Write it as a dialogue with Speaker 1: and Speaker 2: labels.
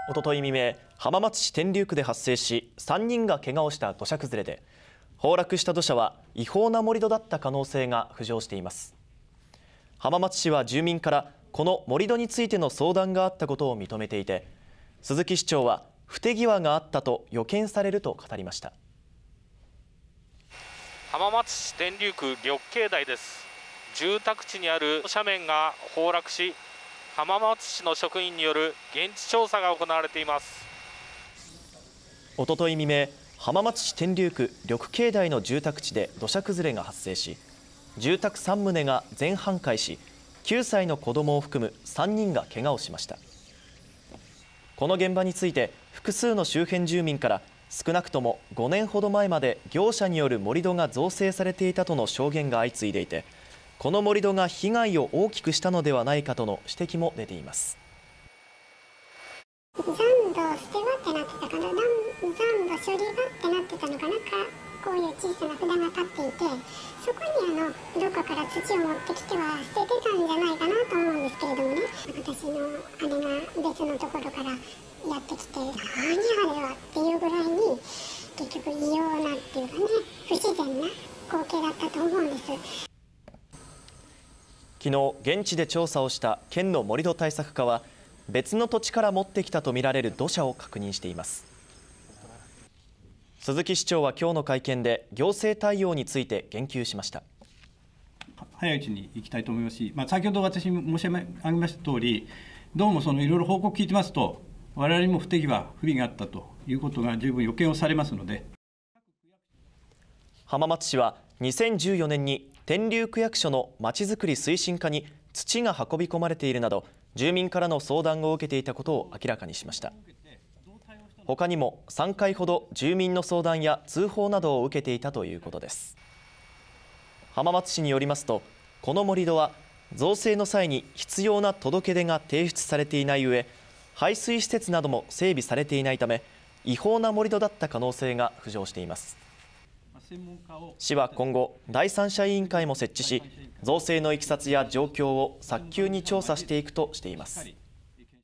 Speaker 1: おととい未明、浜松市天竜区で発生し、3人が怪我をした土砂崩れで、崩落した土砂は違法な盛り土だった可能性が浮上しています。浜松市は住民からこの盛り土についての相談があったことを認めていて、鈴木市長は不手際があったと予見されると語りました。
Speaker 2: 浜松市天竜区緑境台です。住宅地にある斜面が崩落し、浜松市の職員による現地調査が行われています。
Speaker 1: おととい未明、浜松市天竜区緑境台の住宅地で土砂崩れが発生し、住宅3棟が全半壊し、9歳の子供を含む3人が怪我をしました。この現場について複数の周辺住民から少なくとも5年ほど前まで業者による盛り土が造成されていたとの証言が相次いでいて、この盛り土が被害を大きくしたのではないかとの指摘も出ています。
Speaker 3: 残土捨て場ってなってたから、残土処理場ってなってたのかなんか、こういう小さな札が立っていて、そこにどこかから土を持ってきては捨ててたんじゃないかなと思うんですけれどもね、私の姉が別のところからやってきて、何あれはっていうぐらいに、結局異様なっていうかね、不自然な光景だったと思うんです。
Speaker 1: 昨日、現地で調査をした県の盛り土対策課は、別の土地から持ってきたとみられる土砂を確認しています。鈴木市長は今日の会見で行政対応について言及しました。
Speaker 4: 早いうちに行きたいと思いますし、先ほど私申し上げました通り、どうもいろいろ報告聞いてますと、我々にも不手際、不備があったということが十分予見をされますので。
Speaker 1: 浜松市は2014年に天竜区役所のまちづくり推進課に土が運び込まれているなど、住民からの相談を受けていたことを明らかにしました。他にも3回ほど住民の相談や通報などを受けていたということです。浜松市によりますと、この盛り土は造成の際に必要な届け出が提出されていない上、排水施設なども整備されていないため、違法な盛り土だった可能性が浮上しています。市は今後、第三者委員会も設置し、造成のいきさつや状況を早急に調査していくとしています。